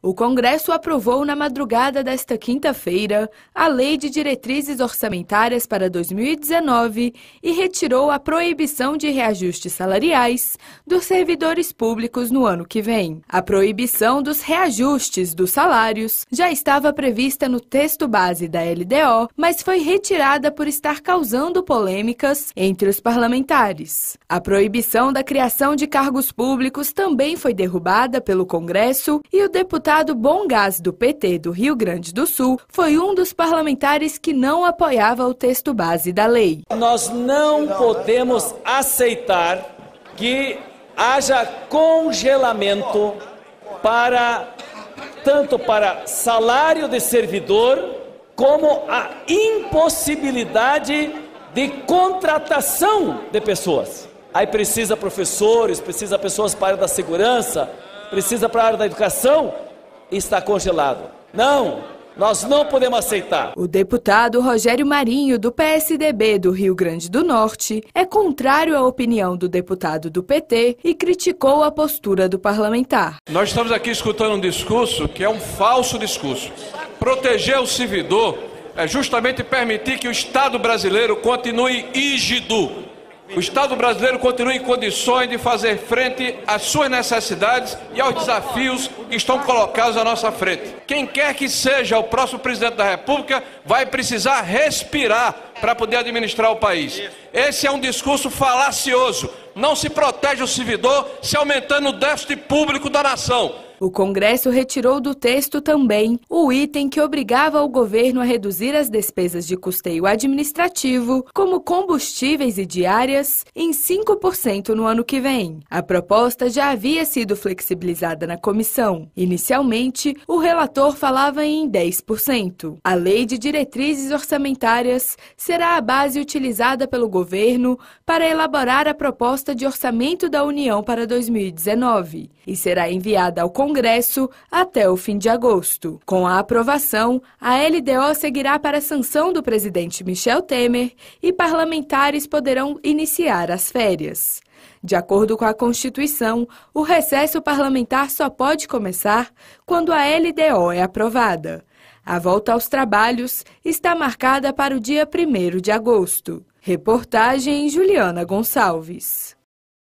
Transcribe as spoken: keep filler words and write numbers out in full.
O Congresso aprovou na madrugada desta quinta-feira a Lei de Diretrizes Orçamentárias para dois mil e dezenove e retirou a proibição de reajustes salariais dos servidores públicos no ano que vem. A proibição dos reajustes dos salários já estava prevista no texto base da L D O, mas foi retirada por estar causando polêmicas entre os parlamentares. A proibição da criação de cargos públicos também foi derrubada pelo Congresso e o deputado O Bom Gás do P T do Rio Grande do Sul foi um dos parlamentares que não apoiava o texto base da lei. Nós não podemos aceitar que haja congelamento para tanto para salário de servidor como a impossibilidade de contratação de pessoas. Aí precisa professores, precisa pessoas para a área da segurança, precisa para a área da educação. Está congelado. Não, nós não podemos aceitar. O deputado Rogério Marinho, do P S D B do Rio Grande do Norte, é contrário à opinião do deputado do P T e criticou a postura do parlamentar. Nós estamos aqui escutando um discurso que é um falso discurso. Proteger o servidor é justamente permitir que o Estado brasileiro continue rígido. O Estado brasileiro continue em condições de fazer frente às suas necessidades e aos desafios que estão colocados à nossa frente. Quem quer que seja o próximo presidente da República vai precisar respirar para poder administrar o país. Esse é um discurso falacioso. Não se protege o servidor se aumentando o déficit público da nação. O Congresso retirou do texto também o item que obrigava o governo a reduzir as despesas de custeio administrativo, como combustíveis e diárias, em cinco por cento no ano que vem. A proposta já havia sido flexibilizada na comissão. Inicialmente, o relator falava em dez por cento. A Lei de Diretrizes Orçamentárias será a base utilizada pelo governo para elaborar a proposta de orçamento da União para dois mil e dezenove e será enviada ao Congresso até o fim de agosto. Com a aprovação, a L D O seguirá para a sanção do presidente Michel Temer e parlamentares poderão iniciar as férias. De acordo com a Constituição, o recesso parlamentar só pode começar quando a L D O é aprovada. A volta aos trabalhos está marcada para o dia primeiro de agosto. Reportagem Juliana Gonçalves.